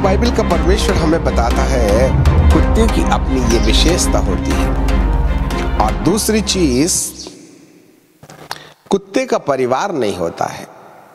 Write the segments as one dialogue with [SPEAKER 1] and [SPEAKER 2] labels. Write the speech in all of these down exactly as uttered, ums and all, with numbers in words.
[SPEAKER 1] Bible का परमेश्वर हमें बताता है कुत्ते की अपनी ये विशेषता होती है। और दूसरी चीज, कुत्ते का परिवार नहीं होता है,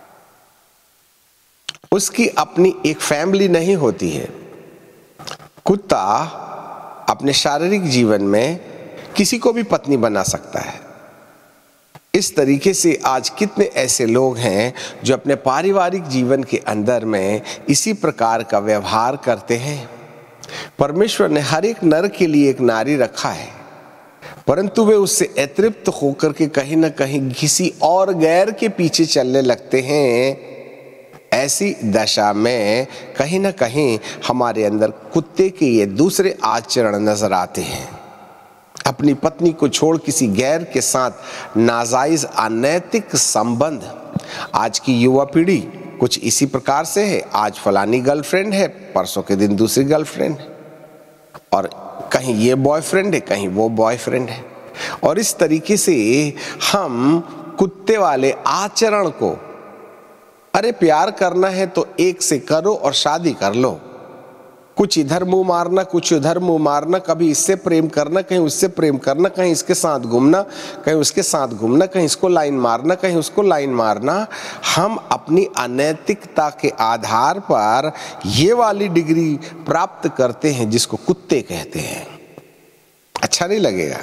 [SPEAKER 1] उसकी अपनी एक फैमिली नहीं होती है। कुत्ता अपने शारीरिक जीवन में किसी को भी पत्नी बना सकता है। इस तरीके से आज कितने ऐसे लोग हैं जो अपने पारिवारिक जीवन के अंदर में इसी प्रकार का व्यवहार करते हैं। परमेश्वर ने हर एक नर के लिए एक नारी रखा है, परंतु वे उससे अतृप्त होकर के कहीं ना कहीं किसी और गैर के पीछे चलने लगते हैं। ऐसी दशा में कहीं ना कहीं हमारे अंदर कुत्ते के ये दूसरे आचरण नजर आते हैं। अपनी पत्नी को छोड़ किसी गैर के साथ नाजायज अनैतिक संबंध। आज की युवा पीढ़ी कुछ इसी प्रकार से है। आज फलानी गर्लफ्रेंड है, परसों के दिन दूसरी गर्लफ्रेंड है, और कहीं ये बॉयफ्रेंड है, कहीं वो बॉयफ्रेंड है। और इस तरीके से हम कुत्ते वाले आचरण को, अरे प्यार करना है तो एक से करो और शादी कर लो, कुछ इधर मुंह मारना, कुछ उधर मुंह मारना, कभी इससे प्रेम करना, कहीं उससे प्रेम करना, कहीं इसके साथ घूमना, कहीं उसके साथ घूमना, कहीं इसको लाइन मारना, कहीं उसको लाइन मारना। हम अपनी अनैतिकता के आधार पर ये वाली डिग्री प्राप्त करते हैं जिसको कुत्ते कहते हैं। अच्छा नहीं लगेगा।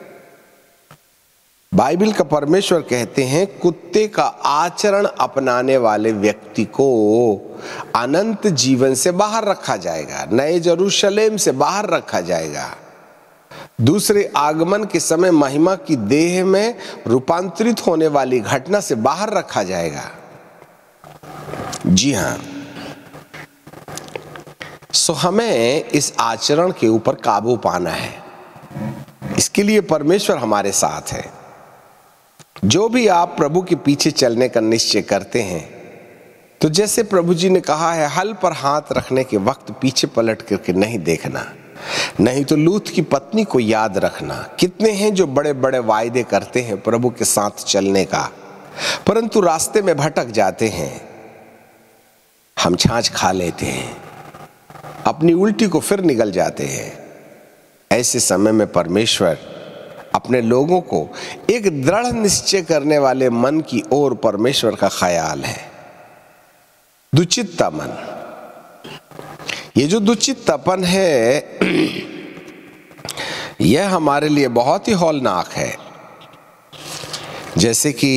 [SPEAKER 1] बाइबल का परमेश्वर कहते हैं कुत्ते का आचरण अपनाने वाले व्यक्ति को अनंत जीवन से बाहर रखा जाएगा, नए यरूशलेम से बाहर रखा जाएगा, दूसरे आगमन के समय महिमा की देह में रूपांतरित होने वाली घटना से बाहर रखा जाएगा। जी हां, सो हमें इस आचरण के ऊपर काबू पाना है। इसके लिए परमेश्वर हमारे साथ है। जो भी आप प्रभु के पीछे चलने का निश्चय करते हैं, तो जैसे प्रभु जी ने कहा है, हल पर हाथ रखने के वक्त पीछे पलट करके नहीं देखना, नहीं तो लूत की पत्नी को याद रखना। कितने हैं जो बड़े बड़े वायदे करते हैं प्रभु के साथ चलने का, परंतु रास्ते में भटक जाते हैं, हम छाछ खा लेते हैं, अपनी उल्टी को फिर निगल जाते हैं। ऐसे समय में परमेश्वर अपने लोगों को एक दृढ़ निश्चय करने वाले मन की ओर परमेश्वर का ख्याल है। दुचित्ता मन, ये जो दुचित्तापन है यह हमारे लिए बहुत ही हौलनाक है। जैसे कि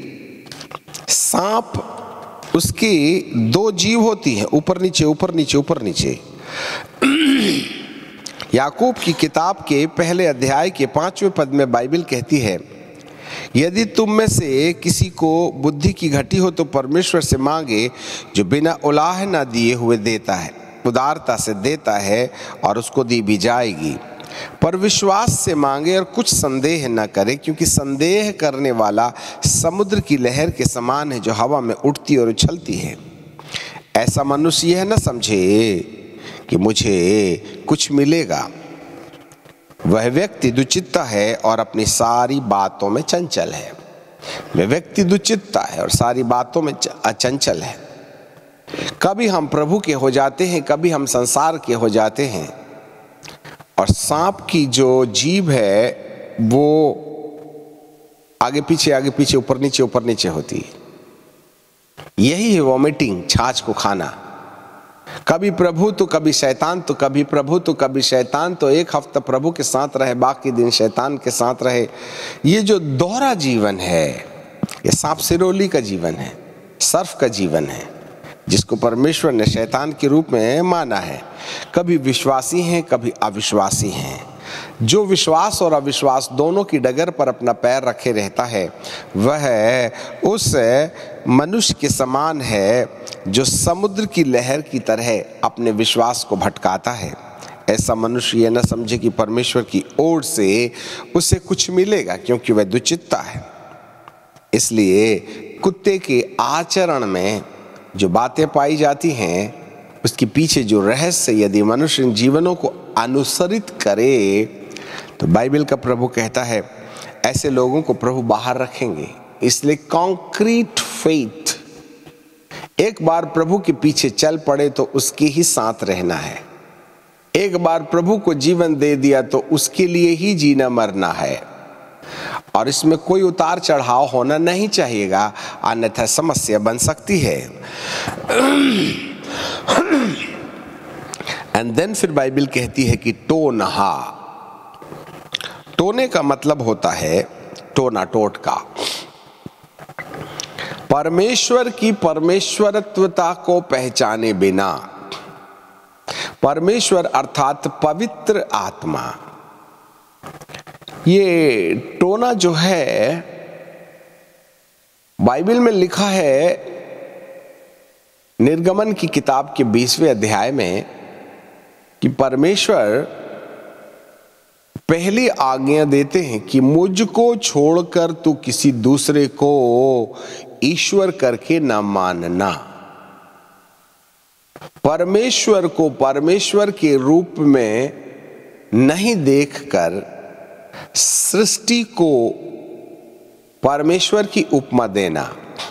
[SPEAKER 1] सांप, उसकी दो जीभ होती हैं, ऊपर नीचे ऊपर नीचे ऊपर नीचे। याकूब की किताब के पहले अध्याय के पांचवें पद में बाइबल कहती है, यदि तुम में से किसी को बुद्धि की घटी हो तो परमेश्वर से मांगे, जो बिना उलाह न दिए हुए देता है, उदारता से देता है और उसको दी भी जाएगी। पर विश्वास से मांगे और कुछ संदेह न करे, क्योंकि संदेह करने वाला समुद्र की लहर के समान है जो हवा में उठती और उछलती है। ऐसा मनुष्य यह न समझे कि मुझे कुछ मिलेगा। वह व्यक्ति दुचित्ता है और अपनी सारी बातों में चंचल है। वह व्यक्ति दुचित्ता है और सारी बातों में अचंचल है। कभी हम प्रभु के हो जाते हैं, कभी हम संसार के हो जाते हैं। और सांप की जो जीभ है वो आगे पीछे आगे पीछे ऊपर नीचे ऊपर नीचे होती है। यही है वॉमिटिंग, छाछ को खाना। कभी प्रभु तो कभी शैतान, तो कभी प्रभु तो कभी शैतान, तो एक हफ्ता प्रभु के साथ रहे, बाकी दिन शैतान के साथ रहे। ये जो दोहरा जीवन है, ये सांप सिरोली का जीवन है, सर्फ का जीवन है, जिसको परमेश्वर ने शैतान के रूप में माना है। कभी विश्वासी हैं, कभी अविश्वासी हैं। जो विश्वास और अविश्वास दोनों की डगर पर अपना पैर रखे रहता है, वह उस मनुष्य के समान है जो समुद्र की लहर की तरह अपने विश्वास को भटकाता है। ऐसा मनुष्य यह न समझे कि परमेश्वर की ओर से उसे कुछ मिलेगा, क्योंकि वह दुचित्ता है। इसलिए कुत्ते के आचरण में जो बातें पाई जाती हैं, उसके पीछे जो रहस्य यदि मनुष्य जीवनों को अनुसरित करे, तो बाइबल का प्रभु कहता है ऐसे लोगों को प्रभु बाहर रखेंगे। इसलिए कॉन्क्रीट फेथ, एक बार प्रभु के पीछे चल पड़े तो उसके ही साथ रहना है। एक बार प्रभु को जीवन दे दिया तो उसके लिए ही जीना मरना है, और इसमें कोई उतार चढ़ाव होना नहीं चाहिएगा, अन्यथा समस्या बन सकती है। एंड देन फिर बाइबल कहती है कि टोनहा, टोने का मतलब होता है टोना टोटका। परमेश्वर की परमेश्वरत्वता को पहचाने बिना, परमेश्वर अर्थात पवित्र आत्मा, ये टोना जो है बाइबल में लिखा है निर्गमन की किताब के बीसवें अध्याय में कि परमेश्वर पहली आज्ञा देते हैं कि मुझको छोड़कर तू किसी दूसरे को ईश्वर करके न मानना। परमेश्वर को परमेश्वर के रूप में नहीं देखकर सृष्टि को परमेश्वर की उपमा देना।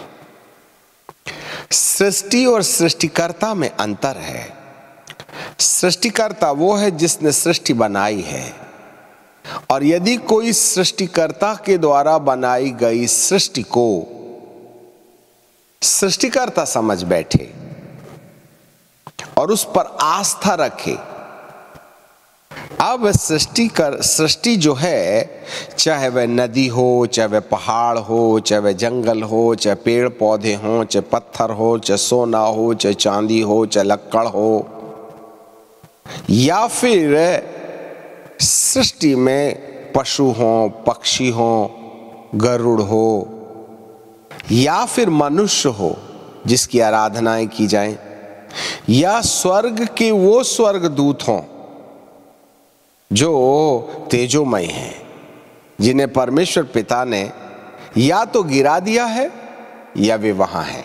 [SPEAKER 1] सृष्टि और सृष्टिकर्ता में अंतर है। सृष्टिकर्ता वो है जिसने सृष्टि बनाई है, और यदि कोई सृष्टिकर्ता के द्वारा बनाई गई सृष्टि को सृष्टिकर्ता समझ बैठे और उस पर आस्था रखे, अब सृष्टि कर सृष्टि जो है, चाहे वह नदी हो, चाहे वह पहाड़ हो, चाहे वह जंगल हो, चाहे पेड़ पौधे हो, चाहे पत्थर हो, चाहे सोना हो, चाहे चांदी हो, चाहे लक्कड़ हो, या फिर सृष्टि में पशु हो, पक्षी हो, गरुड़ हो, या फिर मनुष्य हो जिसकी आराधनाएं की जाएं, या स्वर्ग के वो स्वर्ग दूत हों जो तेजोमय हैं, जिन्हें परमेश्वर पिता ने या तो गिरा दिया है या वे वहां हैं।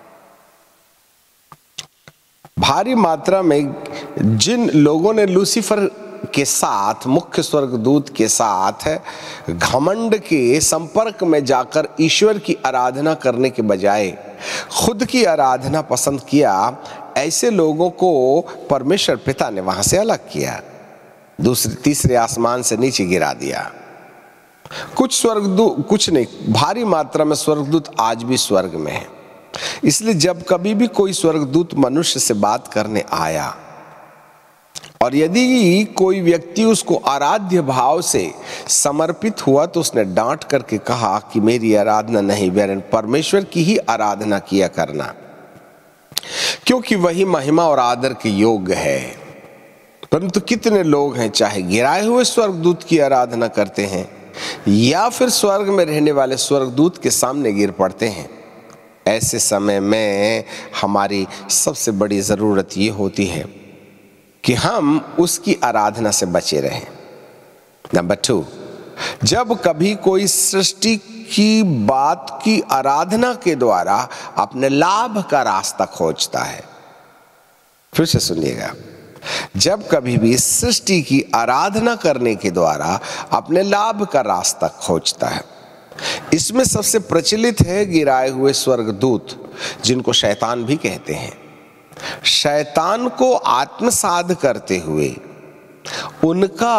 [SPEAKER 1] भारी मात्रा में जिन लोगों ने लूसीफर के साथ, मुख्य स्वर्गदूत के साथ घमंड के संपर्क में जाकर ईश्वर की आराधना करने के बजाय खुद की आराधना पसंद किया, ऐसे लोगों को परमेश्वर पिता ने वहां से अलग किया, दूसरे तीसरे आसमान से नीचे गिरा दिया। कुछ स्वर्गदूत, कुछ नहीं, भारी मात्रा में स्वर्गदूत आज भी स्वर्ग में है। इसलिए जब कभी भी कोई स्वर्गदूत मनुष्य से बात करने आया और यदि कोई व्यक्ति उसको आराध्य भाव से समर्पित हुआ तो उसने डांट करके कहा कि मेरी आराधना नहीं, वरन परमेश्वर की ही आराधना किया करना, क्योंकि वही महिमा और आदर के योग्य है। परंतु कितने लोग हैं, चाहे गिराए हुए स्वर्गदूत की आराधना करते हैं या फिर स्वर्ग में रहने वाले स्वर्गदूत के सामने गिर पड़ते हैं। ऐसे समय में हमारी सबसे बड़ी जरूरत ये होती है कि हम उसकी आराधना से बचे रहें। नंबर टू, जब कभी कोई सृष्टि की बात की आराधना के द्वारा अपने लाभ का रास्ता खोजता है, फिर से सुनिएगा, जब कभी भी सृष्टि की आराधना करने के द्वारा अपने लाभ का रास्ता खोजता है, इसमें सबसे प्रचलित है गिराए हुए स्वर्गदूत, जिनको शैतान भी कहते हैं। शैतान को आत्मसात करते हुए उनका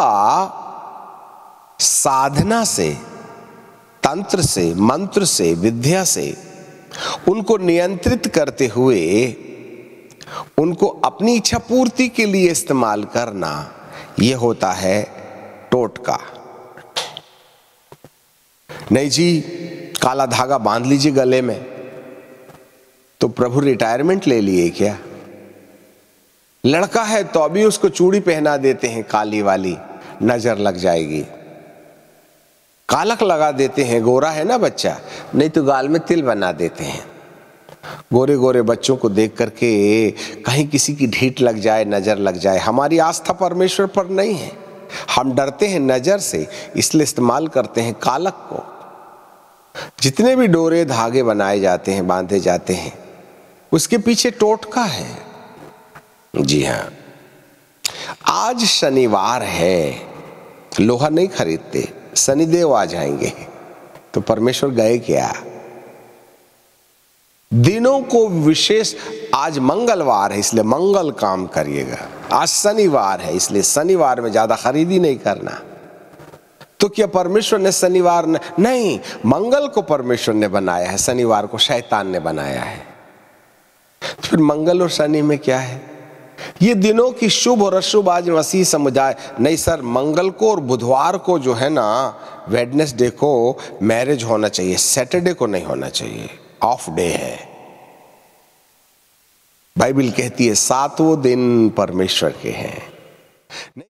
[SPEAKER 1] साधना से, तंत्र से, मंत्र से, विद्या से उनको नियंत्रित करते हुए उनको अपनी इच्छा पूर्ति के लिए इस्तेमाल करना, यह होता है टोटका। नहीं जी, काला धागा बांध लीजिए गले में, तो प्रभु रिटायरमेंट ले लिए क्या? लड़का है तो अभी उसको चूड़ी पहना देते हैं काली वाली, नजर लग जाएगी। कालक लगा देते हैं, गोरा है ना बच्चा, नहीं तो गाल में तिल बना देते हैं। गोरे गोरे बच्चों को देख करके कहीं किसी की ढीठ लग जाए, नजर लग जाए। हमारी आस्था परमेश्वर पर नहीं है, हम डरते हैं नजर से, इसलिए इस्तेमाल करते हैं कालक को। जितने भी डोरे धागे बनाए जाते हैं, बांधे जाते हैं, उसके पीछे टोटका है। जी हाँ, आज शनिवार है, लोहा नहीं खरीदते, शनिदेव आ जाएंगे, तो परमेश्वर गए क्या? दिनों को विशेष, आज मंगलवार है इसलिए मंगल काम करिएगा, आज शनिवार है इसलिए शनिवार में ज्यादा खरीदी नहीं करना। तो क्या परमेश्वर ने शनिवार ने नहीं, मंगल को परमेश्वर ने बनाया है, शनिवार को शैतान ने बनाया है। तो फिर मंगल और शनि में क्या है? ये दिनों की शुभ और अशुभ आज मसीह समुदाय नहीं सर, मंगल को और बुधवार को जो है ना, वेडनेसडे को मैरिज होना चाहिए, सैटरडे को नहीं होना चाहिए, ऑफ डे है। बाइबल कहती है सातों दिन परमेश्वर के हैं।